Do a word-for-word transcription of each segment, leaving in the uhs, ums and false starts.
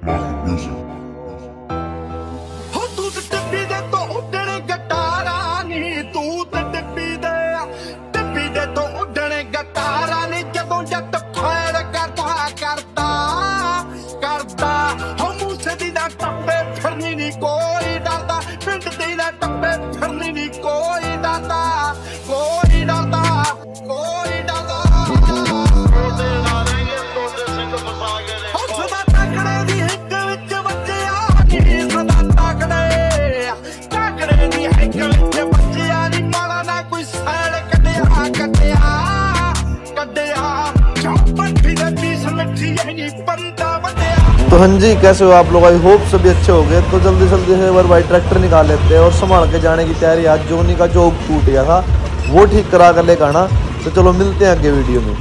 तो हाँ जी, कैसे हो आप लोग? आई होप सभी अच्छे हो गए। तो जल्दी जल्दी से एक बार भाई ट्रैक्टर निकाल लेते हैं और संभाल के जाने की तैयारी। आज जोनी का जो टूट गया था वो ठीक करा कर लेकर आना। तो चलो मिलते हैं आगे वीडियो में।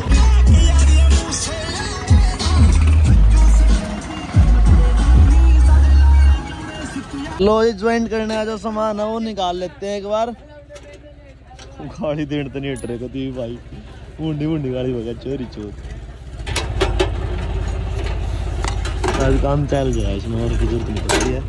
लो ये ज्वाइन करने आ जो सामान है वो निकाल लेते हैं एक बार। गाड़ी देने तो नहीं हट रहे को ती भाई, मुंडी मुंडी गाड़ी बगा चोरी चोर। आज काम चल गया, इसमें और की जरूरत नहीं पड़ रही है।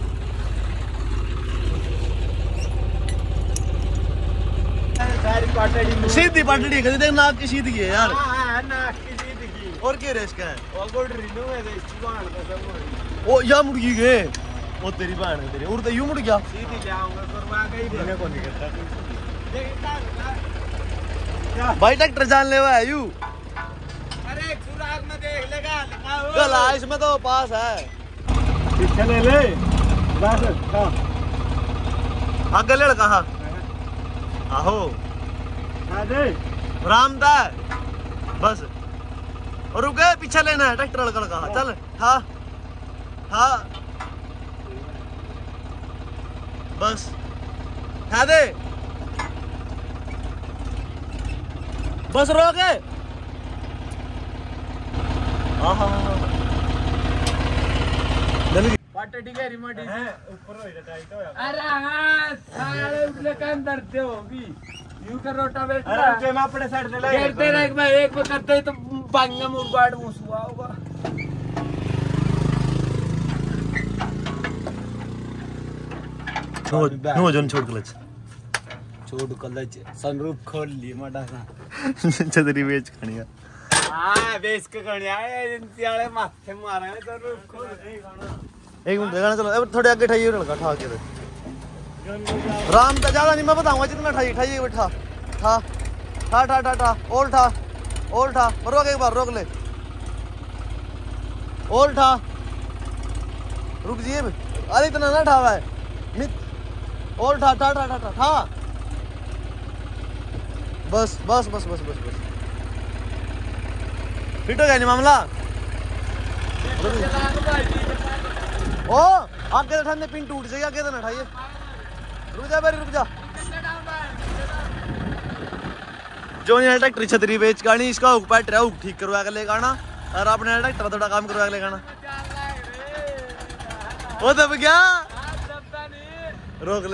सीधी पटड़ी कभी देख नाक की सीधी है यार। हाँ, नाक की सीधी की। और क्या रेस का है? और गोल्ड रिनो है दे चुवान का सब। ओ या मुड़ गई गए। ओ तेरी बहन है तेरी। और तो यूं मुड़ गया। सीधी जाऊंगा करवा के ही देने को नहीं करता। भाई ट्रैक्टर जान ले हुआ है यू। अरे सुराग में देख लेगा लिखा हो। चला इसमें तो पास है। पीछे ले ले। बस हां। आगे ले कहां? आहो। आ दे। रामदा। बस। और रुक गए, पीछे लेना है ट्रैक्टर लगा कहां? चल। हां। हां। बस। खा दे। बस रोक है। हाँ हाँ हाँ पाटे ठीक है रिमोट है ऊपर हो जाता है तो। अरे हाँ सारे उसले काम करते हो भी यू कर रोटा बेट। अरे के मैं अपने साइड से ले करते रह एक बार एक बार करते ही तो बांगा मुरबाड़ मुसवा होगा। नो नो जोन छोड़ क्लच छोड़ क्लच सनरूफ खोल ली मडा सा छतरी बेच खणिया। हां बेच के खणिया एजेंसी वाले माथे मारे सनरूफ खोल नहीं खाना। एक मिनट गाना चलो अब थोड़े आगे ठाइए लड़का ठा के राम का ज्यादा नहीं मैं बताऊंगा जितना ठाइए ठाइए बैठा ठा ठा ठा ठा ठा और ठा और ठा रोक एक बार रोक ले और ठा रुक जिए अरे इतना ना ठावा है मित और ठा ठा ठा ठा ठा बस बस बस बस बस बस फिट हो गया नहीं मामला। ओ आगे तो ठंडे पिन टूट जाएगा आगे तो ना उठाइए। रुक जा भाई रुक जा। जो नहीं ट्रैक्टर छतरी बेच गाड़ी इसका पैट रहा ठीक करवा के ले गाना और अपने ट्रैक्टर थोड़ा काम करवा के ले गाना। वो दब गया रोक ले।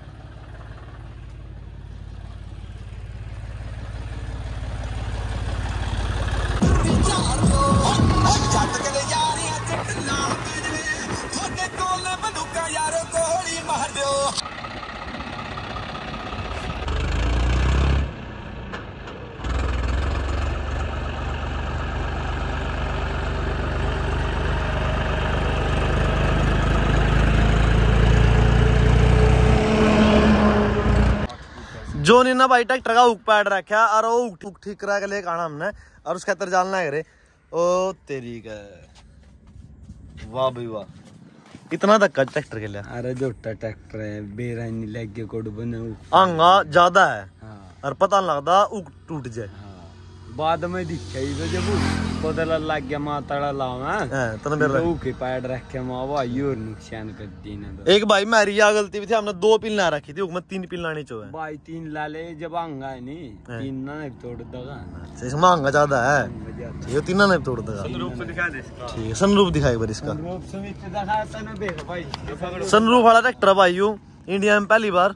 जो नहीं ना भाई ट्रैक्टर का उक पैड रखा और वो उक ठीक करा के लेके आना हमने और उसके अंदर डालना है रे। ओ तेरी का वाह भाई वाह इतना धक्का ट्रैक्टर के लिए। अरे जोटा ट्रैक्टर है बेरा नहीं लग गया कोड बने आंगा ज्यादा है। हाँ। और पता नहीं लगता उक टूट जाए। हाँ। बाद में दिखे तो जब पता लग गया माताड़ा लावा तो मेरा उके पैड रखे मां भाई और नुकसान कर दी ना। तो एक भाई मेरी या गलती भी थी हमने दो पिन ला रखी थी उसमें तीन पिन लानी चाहिए भाई। तीन ला ले जब आंगा है नहीं तीन ना तोड़ देगा। इसमें आंगा ज्यादा है ये तीन ना तोड़ देगा। सनरूफ से दिखा दे ठीक है सनरूफ दिखाई बार इसका सनरूफ से नीचे दिखाता ना देख भाई सनरूफ वाला ट्रैक्टर भाई यू इंडिया में पहली बार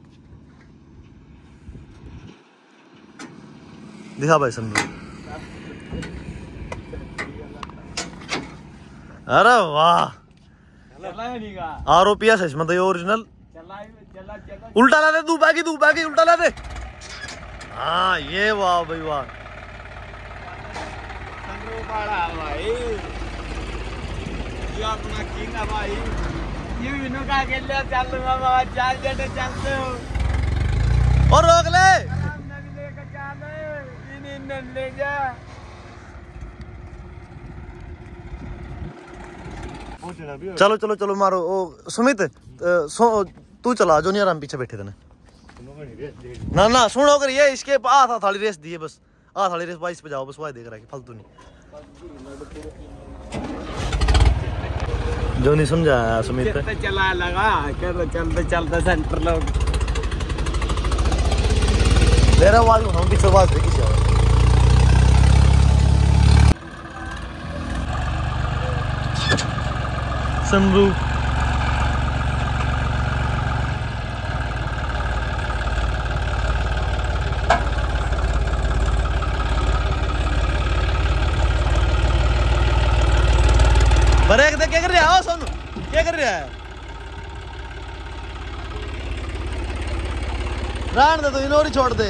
दिखा भाई सनरूफ। अरे वाह आर ओ पी एस है मतलब ओरिजिनल। उल्टा ला दे तू बाकी तू बाकी उल्टा ला दे। हाँ ये वाह भाई वाह भाई ये अपना किंग है भाई। ये विनू का अकेले चलूंगा बाबा चार जने चलते हो और रोक ले ले जा। चलो चलो चलो मारो ओ सुमित तू चला जो नहीं आराम पीछे बैठे थे ना ना सुनो कर ये इसके आ था थाली रेस दिए बस आ थाली रेस बाईस पे जाओ बस वही देख रहा है फालतू नहीं जो नहीं समझा सुमित चला लगा कर चलते चलते सेंटर लोग मेरा आवाज हम पीछे आवाज देखी से सनरूफ ब्रेक दे क्या कर रहा है सोनू क्या कर रहा है रान दे तो इनोरी छोड़ दे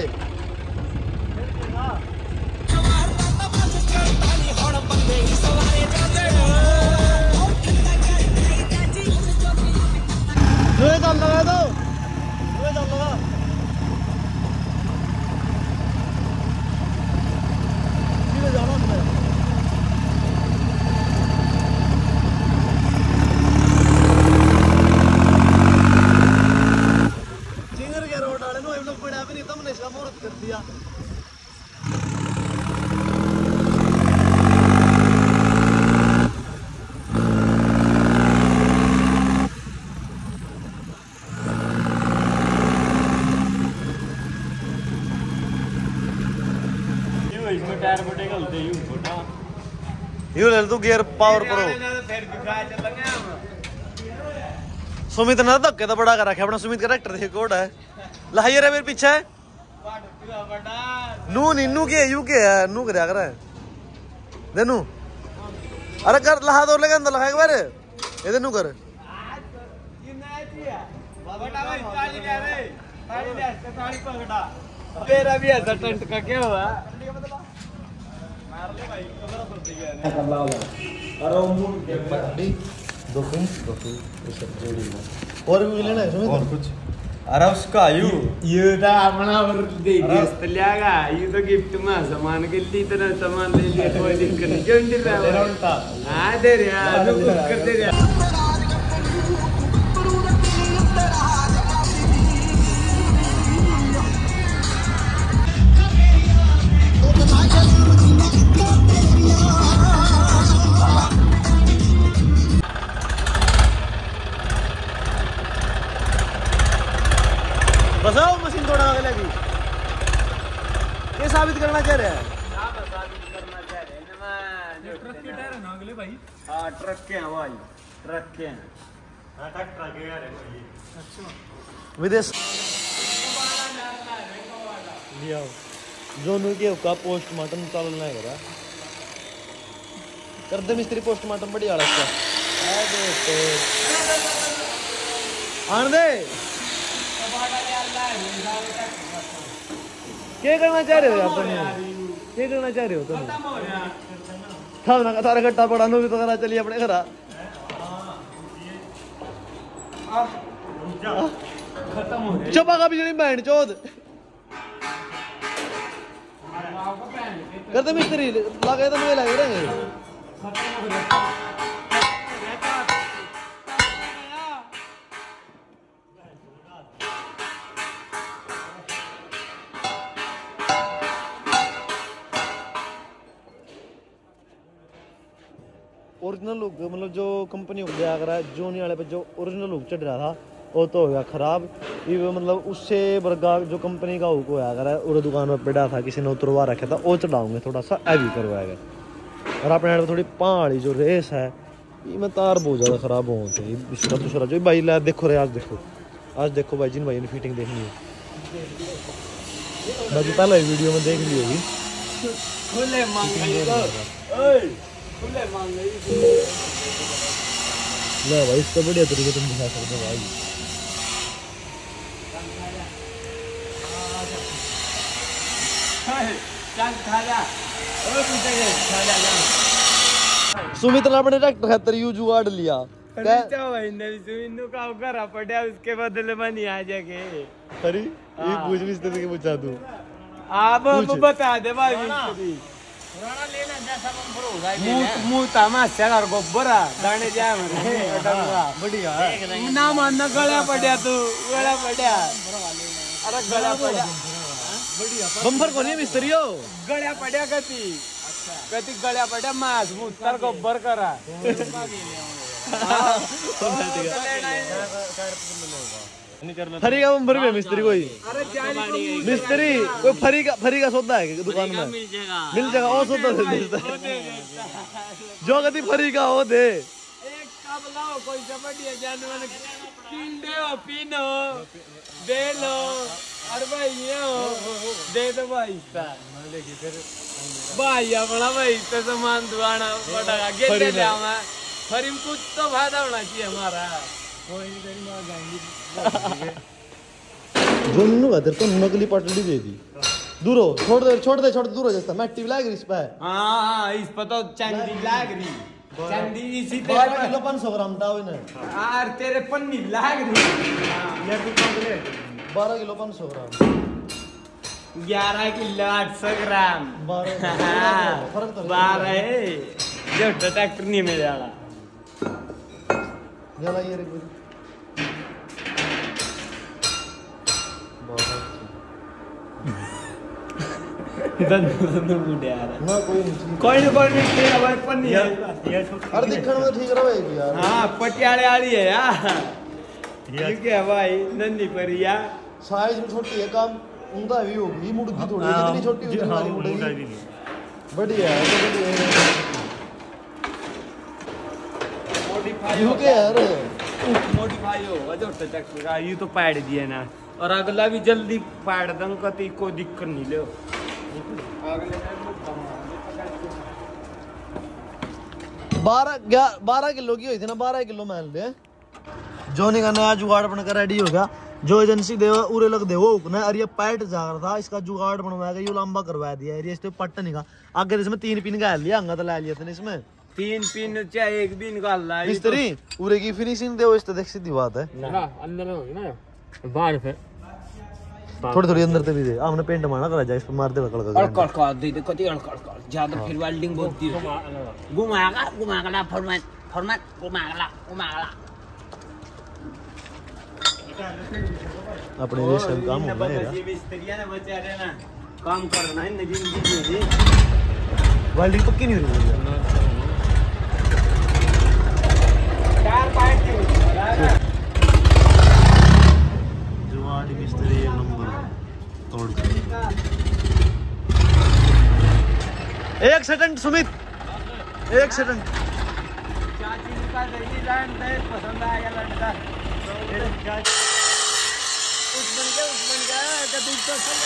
लोहे चल लगा दो लोहे चल लगा सीधे जाना है चिंगर के रोड वाले नो हम लोग पड़ा भी नहीं तुमने इसका मुहूर्त कर दिया। इसमें टायर बटे गलते यूं छोटा यू ले तू गियर पावर प्रो फिर दिखा चलेंगे हम। सुमित ने धक्के तो बड़ा कर रखा अपना सुमित का ट्रैक्टर देखो कोड है लाइए रे मेरे पीछे नू नीनू के यू के है नू कर कर दे नू अरे कर लहा दो लेके अंदर लगा एक बार ये दे नू कर तेरा भी ऐसा टेंट का क्या हुआ दो फिंस दो फिंस जोड़ी और भी लेना है सुमित और कुछ अरे उसका यू ये तो अपना और दे गिफ्ट लियागा ये तो गिफ्ट में सामान के लिए इतना सामान ले लिया कोई दिक्कत नहीं क्यों नहीं रहा उल्टा हां दे रे यार तू कर दे रे बस आओ मशीन थोड़ा आगे लगी ये साबित करना चाह रहे हैं साबित करना चाह रहे हैं ना ट्रक के टायर है ना अगले भाई हां ट्रक के हैं भाई ट्रक के हैं हां ट्रक ट्रक के यार है भाई अच्छा विदेश लिया जोनू के का पोस्टमार्टम चलना है करा कर दे मिस्त्री पोस्टमार्टम बढ़िया वाला इसका आ दे आन दे क्या करना चाह रहे हो अपन क्या करना चाह रहे हो तुम था ना सारा गट्टा पड़ा नो भी तो करा चलिए अपने घर खत्म हो गया चपा का बिजली बैंड चौथ करते मिस्त्री लगे तो लगे रहेंगे ओरिजिनल लुक मतलब जो कंपनी हो गया अगर जोनी वाले पे जो ओरिजिनल लुक चढ़ रहा था वो तो हो गया खराब ये मतलब उससे वर्गा जो कंपनी का हुक होया अगर और दुकान में पड़ा था किसी ने उतरवा रखा था वो चढ़ाऊंगे थोड़ा सा हैवी करवाएगा और अपने यहाँ थोड़ी पहाड़ी जो रेस है ये में तार बहुत ज़्यादा खराब हो गई दूसरा दूसरा जो भाई ला देखो रे आज देखो आज देखो भाई जिन भाई ने फिटिंग देखनी है बाकी पहले वीडियो में देख ली होगी ले भाई इसका बढ़िया तरीके तुम दिखा सकते हो भाई। सुमित ने अपने ट्रैक्टर खातर यू जुगाड़ लिया पड़ा उसके बदले में नहीं आ जाके। अरे ये पूछ भी इस तरह के पूछा तू आप बता दे भाई मुंह तमाशा कर गोबरा दाने जा बढ़िया ना मानना गला पड़ा तू गला पड़ा अरे गला पड़ा बम्फर को नहीं मिस्त्री हो गळ्या पड्या कती कती गळ्या पड्या मास मुत्तर गोबर करा फरी का बम्फर भी मिस्त्री कोई मिस्त्री कोई फरी का फरी का सौदा है दुकान में मिल जाएगा मिल जाएगा और सौदा दे जो कती फरी का हो दे एक कप लाओ कोई बढ़िया जानवर किंडे हो पीनो दे लो अरे भाई ये हो दे दो भाई भाई अपना भाई तो सामान दुआना पड़ेगा गेट जावा फरी में कुछ तो फायदा होना चाहिए हमारा कोई नहीं तेरी मां गाएंगी जो नु का तेरे को नकली पटड़ी दे दी दूर हो छोड़ दे छोड़ दे छोड़ दे दूर हो जैसा मैं टीवी लाग रही इस पे हां हां इस पे तो चांदी लाग रही चांदी इसी पे बारह किलो पाँच सौ ग्राम था इन्हें यार तेरे पन्नी लाग रही ये तू कंप्लीट बारह किलो पाँच सौ ग्राम ग्यारह किलो आठ सौ ग्राम बारह बारह है जो ट्रैक्टर नहीं मिल जाएगा जला ये रे दंदू दंदू मुंडे यार ना कोई नहीं कोई नहीं कोई नहीं तेरा भाई पन्नी है अरे दिखने में ठीक रहेगी यार हां पटियाले वाली है यार ठीक है भाई नंदी परिया साइज में छोटी है काम उंदा भी होगी मुर्गी थोड़ी कितनी छोटी होती है हमारी मुर्गी बढ़िया है बढ़िया मॉडिफाई हो गया यार मॉडिफाई हो जो ट्रैक्टर का ये तो पैड दिया ना और अगला भी जल्दी पैड दम कती कोई दिक्कत नहीं ले अगले बारह बारह किलो की हुई थी ना बारह किलो मान ले जो नहीं करना जुगाड़ बन कर रेडी हो गया जो एजेंसी दे उरे लग दे वो उकना और ये पैट जा रहा था इसका जुगाड़ बनवाया गया ये लंबा करवा दिया ये इस पे पट्ट नहीं का आगे इसमें तीन पिन का लिया अंगा तो ला लिया था इसमें तीन पिन चाहे एक भी निकाल ला मिस्त्री उरे की फिनिशिंग दे इस तो देख सीधी बात है अंदर होगी ना बाहर फिर थोड़ी थोड़ी अंदर से भी दे हमने पेंट मारना करा जाए इस पे मार दे कल का अड़कड़ कर दे दे कति अड़कड़ कर ज्यादा फिर वेल्डिंग बहुत दी घुमागा घुमागा फॉर्मेट फॉर्मेट घुमागा घुमागा अपने देश में काम होगा यार मिस्त्रियां ने बेचारे ना काम करना है जिंदगी में वेल्डिंग पक्की नहीं हो रही चार पाइप की जुगाड़ मिस्त्री नंबर तोड़ एक सेकंड सुमित एक सेकंड चाची का डिजाइन पसंद आएगा लड़का उस बन गया उस बन गया कभी तो सही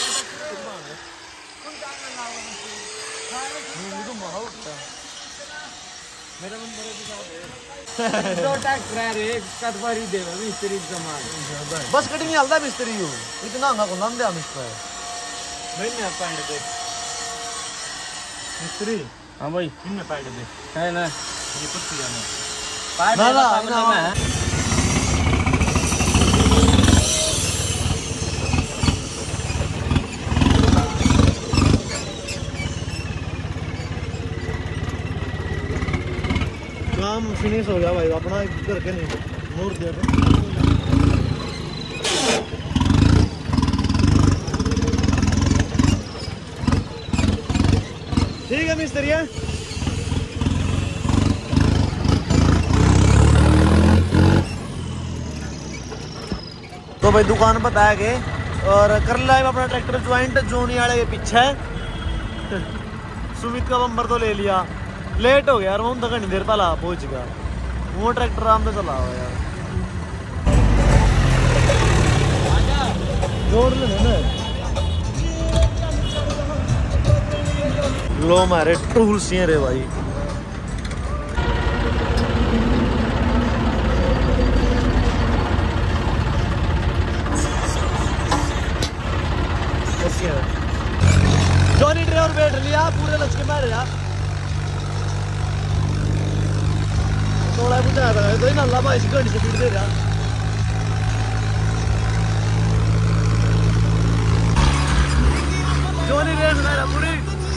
मेरा मन बड़े दिखा दो ट्रैक्टर है एक कटवारी दे मिस्त्री सामान बस कटिंग नहीं हलदा मिस्त्री हो इतना ना को नाम दे हम इसका भाई मैं पैंट दे मिस्त्री हां भाई इनमें पैंट दे है ना ये कुछ जाना ना ना ना काम फिनिश हो गया भाई अपना घर के नहीं मोड़ दिया था ठीक है मिस्त्री तो भाई दुकान बताया गए और कर लिया अपना ट्रैक्टर ज्वाइंट जोनी वाले के पीछे सुमित का बम्बर तो ले लिया लेट हो गया यार वो तक नहीं देर पहला पहुंच गया वो ट्रैक्टर आराम से चला हुआ यार जोड़ लेने लो मारे टूल्स रे भाई है जॉनी ड्राइवर बैठ लिया पूरे लचके में रहा थोड़ा बुझाया था तो इन अल्लाह भाई घड़ी से पीट दे रहा जॉनी रेस मेरा पूरी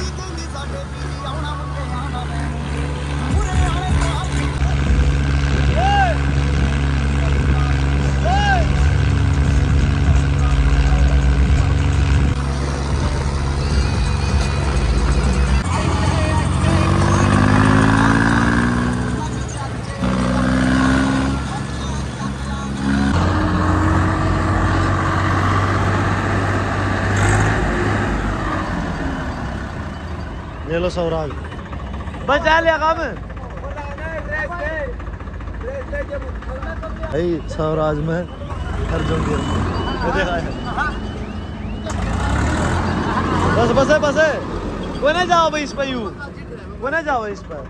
ये लो सौराज बचा लिया काम भाई सौराज में अर्जुन गिर बस बस है बस है वो ना जाओ भाई इस पर यू वो ना जाओ इस पर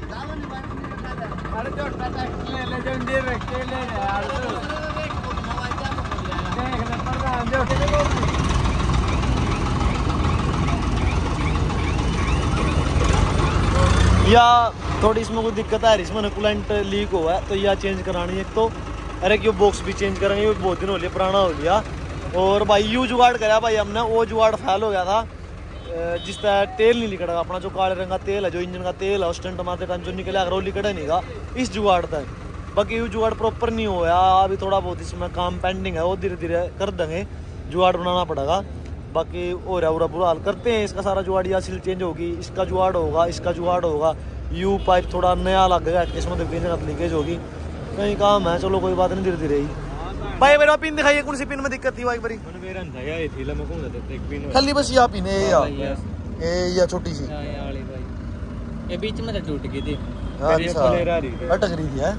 या थोड़ी इसमें कोई दिक्कत आ रही इसमें कूलेंट लीक हुआ है तो यह चेंज करानी है एक तो अरे क्यों बॉक्स भी चेंज करेंगे वो बहुत दिन हो लिया पुराना हो लिया और भाई यू जुगाड़ कराया भाई हमने वो जुगाड़ फेल हो गया था जिस तरह तेल नहीं लिकड़ा अपना जो काले रंग का तेल है जो इंजन का तेल है उस स्टंट मारते टाइम जो निकले अगर वो लिकड़ा नहीं गा इस जुगाड़ तक बाकी यू जुगाड़ प्रॉपर नहीं होया अभी थोड़ा बहुत इसमें काम पेंडिंग है वो धीरे धीरे कर देंगे जुगाड़ बनाना पड़ेगा बाकी हो रहा पूरा बुरा हाल करते हैं इसका सारा जुगाड़ या सील चेंज होगी इसका जुगाड़ होगा इसका जुगाड़ होगा यू पाइप थोड़ा नया लगेगा इसमें तो लीकेज होगी कहीं काम है चलो कोई बात नहीं धीरे धीरे ही भाई मेरा पिन दिखाइए कौन सी पिन में दिक्कत थी भाई बड़ी खाली बस या पिन है या ए या छोटी सी ये बीच में टूट गई थी अच्छा अटक रही थी है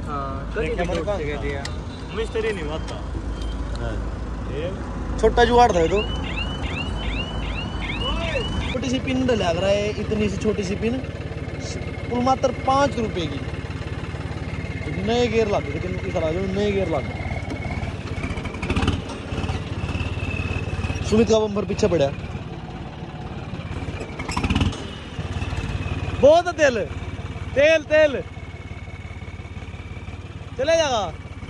मिस्त्री नहीं आता छोटा जुगाड़ था ये तो छोटी सी पिन लग रहा है इतनी सी छोटी सी पिन कुल मात्र पाँच रुपए की नए गेयर लग गए नए गेयर लग गए सुमित का बम्पर पीछे पड़ा बहुत तेल तेल तेल चले जाएगा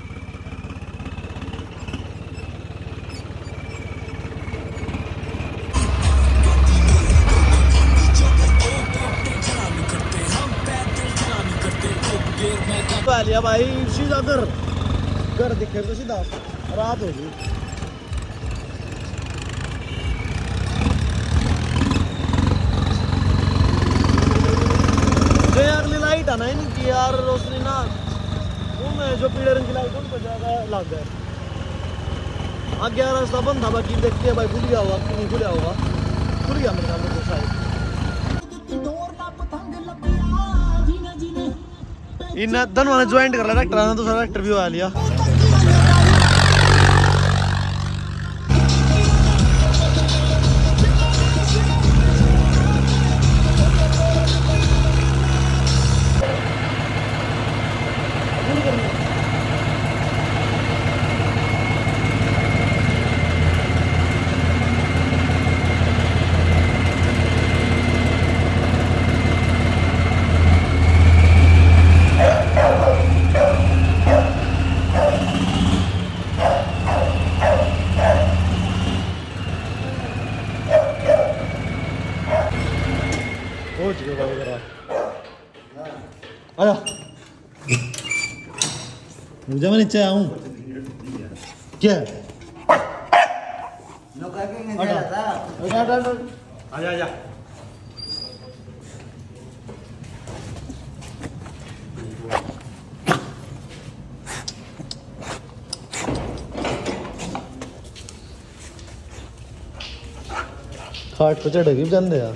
तो लिया भाई सीधा घर घर दिखे तो सीधा रात हो गई जो अगली लाइट आना ही नहीं यार रोशनी ना वो जो पीले रंग की लाइट उन पर ज्यादा लग गए आगे रास्ता बंद था बाकी देखते भाई भूल गया होगा कि नहीं भूलिया होगा भूल गया मेरे ख्याल में शायद इन दोनों ने ज्वाइन कर लिया ट्रैक्टर ने तो सारा ट्रैक्टर भी आ लिया आया मुझे मैं नीचे आऊं क्या आजा आजा खाट पे चढ़ेगी जाने यार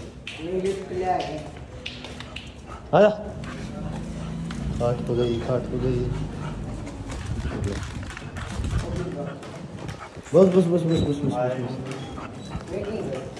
आजा खाट पे गई खाट पे गई बस बस बस बस बस बस